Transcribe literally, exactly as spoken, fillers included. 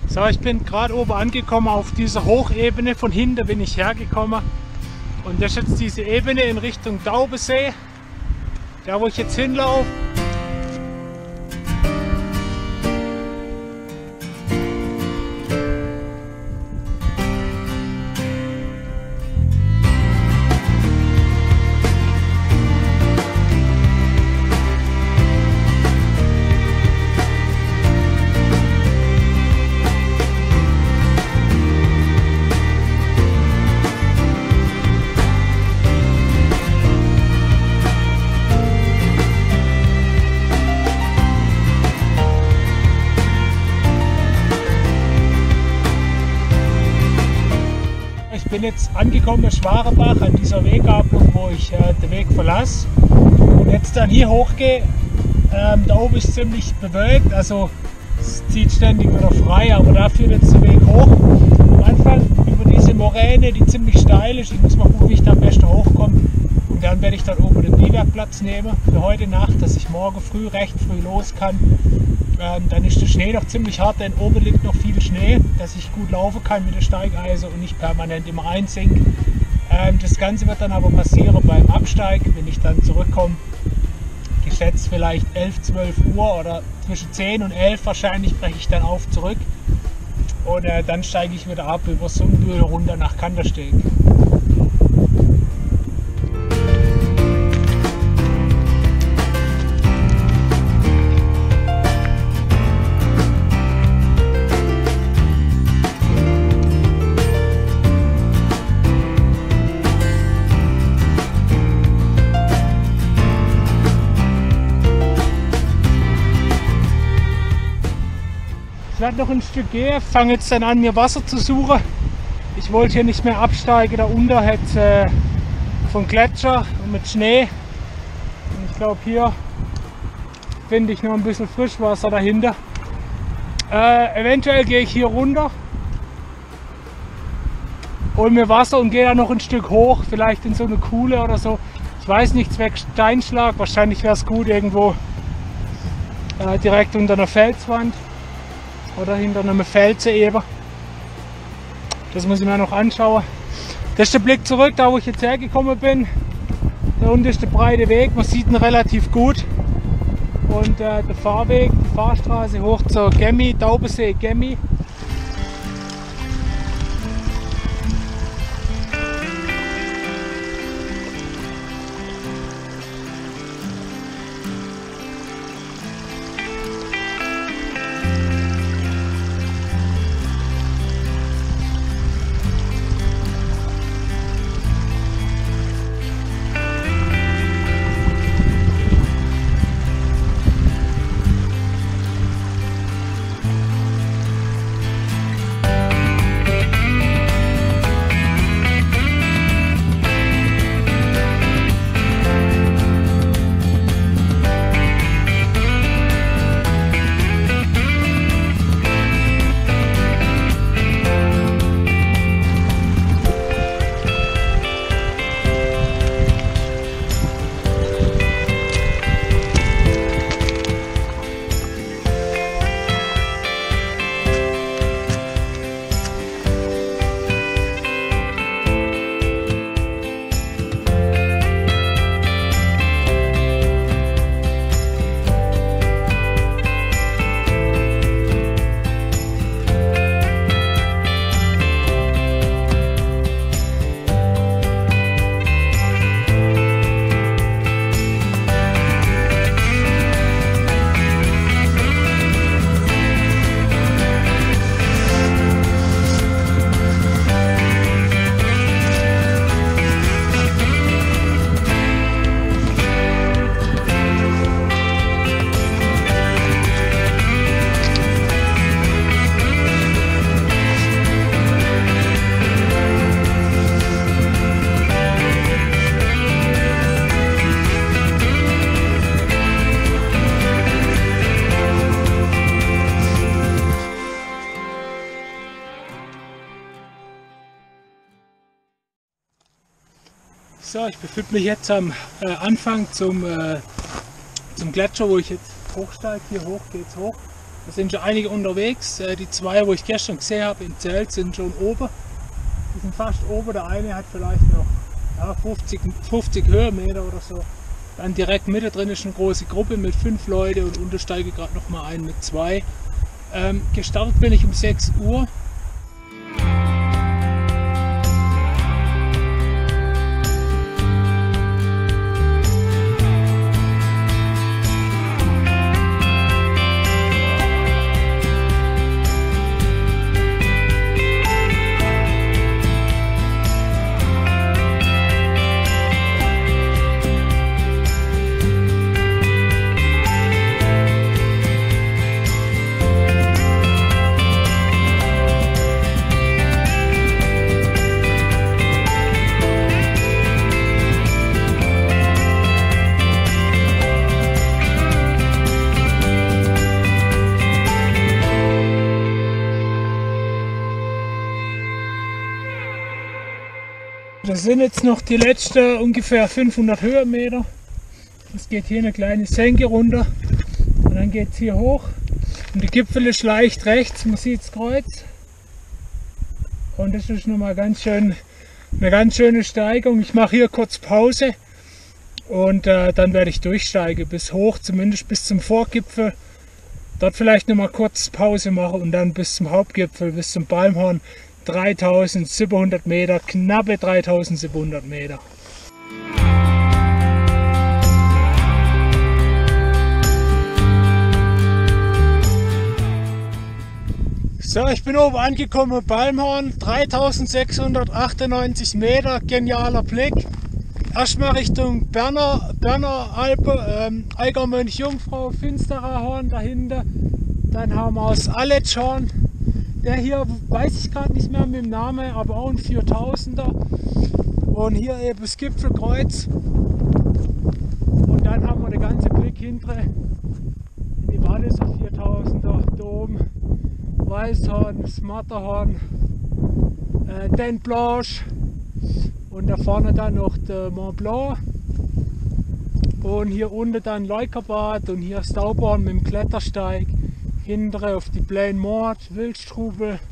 So, ich bin gerade oben angekommen auf dieser Hochebene. Von hinten bin ich hergekommen. Und das ist jetzt diese Ebene in Richtung Daubensee. Da wo ich jetzt hinlaufe. Ich bin jetzt angekommen in Schwarenbach an dieser Weggabelung, wo ich äh, den Weg verlasse und jetzt dann hier hochgehe. Ähm, da oben ist ziemlich bewölkt, also es zieht ständig wieder frei, aber da führt jetzt der Weg hoch. Am Anfang über diese Moräne, die ziemlich steil ist. Ich muss mal gucken, wie ich da am besten hochkomme. Und dann werde ich dann oben den Biwakplatz nehmen für heute Nacht, dass ich morgen früh, recht früh los kann. Ähm, dann ist der Schnee noch ziemlich hart, denn oben liegt noch viel Schnee, dass ich gut laufen kann mit der Steigeise und nicht permanent immer einsinke. Ähm, das Ganze wird dann aber passieren beim Absteig, wenn ich dann zurückkomme. Geschätzt vielleicht elf, zwölf Uhr oder zwischen zehn und elf wahrscheinlich breche ich dann auf zurück. Und äh, dann steige ich wieder ab über Sundbühl runter nach Kandersteg. Ich werde noch ein Stück gehen, fange jetzt dann an, mir Wasser zu suchen. Ich wollte hier nicht mehr absteigen, da unten hat es äh, vom Gletscher und mit Schnee. Und ich glaube, hier finde ich noch ein bisschen Frischwasser dahinter. Äh, eventuell gehe ich hier runter, hole mir Wasser und gehe dann noch ein Stück hoch, vielleicht in so eine Kuhle oder so. Ich weiß nicht, zwecks Steinschlag, wahrscheinlich wäre es gut irgendwo äh, direkt unter einer Felswand. Oder hinter einem Felsen eben. Das muss ich mir noch anschauen. Das ist der Blick zurück, da wo ich jetzt hergekommen bin. Da unten ist der breite Weg, man sieht ihn relativ gut. Und äh, der Fahrweg, die Fahrstraße hoch zur Gemmi, Daubensee Gemmi. So, ich befinde mich jetzt am äh, Anfang zum, äh, zum Gletscher, wo ich jetzt hochsteige. Hier hoch geht's hoch. Da sind schon einige unterwegs. Die zwei, wo ich gestern gesehen habe im Zelt, sind schon oben. Die sind fast oben. Der eine hat vielleicht noch ja, fünfzig, fünfzig Höhenmeter oder so. Dann direkt mittendrin ist eine große Gruppe mit fünf Leuten und untersteige gerade noch mal einen mit zwei. Ähm, gestartet bin ich um sechs Uhr. Das sind jetzt noch die letzten ungefähr fünfhundert Höhenmeter. Es geht hier eine kleine Senke runter und dann geht es hier hoch. Und der Gipfel ist leicht rechts, man sieht das Kreuz. Und das ist nochmal ganz schön, eine ganz schöne Steigung. Ich mache hier kurz Pause und äh, dann werde ich durchsteigen bis hoch, zumindest bis zum Vorgipfel. Dort vielleicht nochmal kurz Pause machen und dann bis zum Hauptgipfel, bis zum Balmhorn. dreitausendsiebenhundert Meter, knappe dreitausendsiebenhundert Meter. So, ich bin oben angekommen, Balmhorn, dreitausendsechshundertachtundneunzig Meter, genialer Blick. Erstmal Richtung Berner, Berner Alpe, ähm, Eigermönch Jungfrau, Finsterer Horn dahinter. Dann haben wir das Aletschhorn. Der hier weiß ich gerade nicht mehr mit dem Namen, aber auch ein viertausender. Und hier eben das Gipfelkreuz. Und dann haben wir den ganzen Blick hinter in die Walliser viertausender, Dom, Weißhorn, das Matterhorn, äh, Dent Blanche und da vorne dann noch der Mont Blanc. Und hier unten dann Leukerbad und hier Stauborn mit dem Klettersteig. Hintere auf die Plaine Morte, Wildstrubel